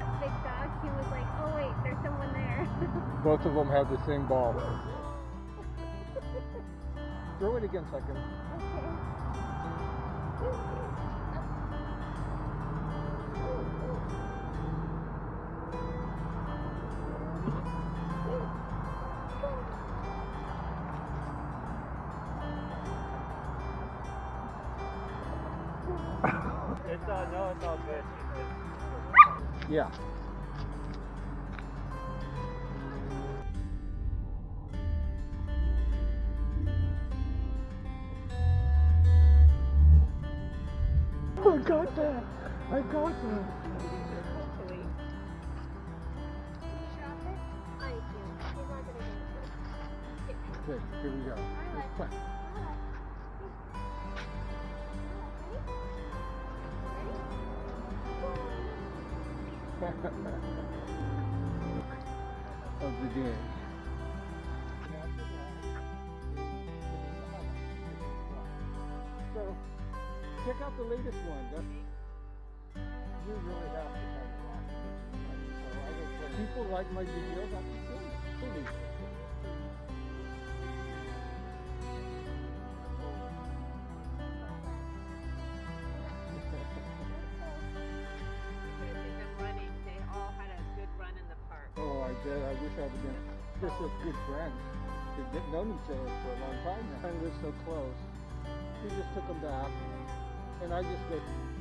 Big dog, he was like, oh wait, there's someone there. Both of them have the same ball. Throw it again, second. No, it's all good. Yeah. I got that. I got that. Hopefully. Okay, here we go. Let's play. Of the day. So, check out the latest one. You really have to have it. People like my videos. I can see it. Oh, I did. I wish I had been just as good friends. They've known each other for a long time now. I live so close. He just took them back, and I just go.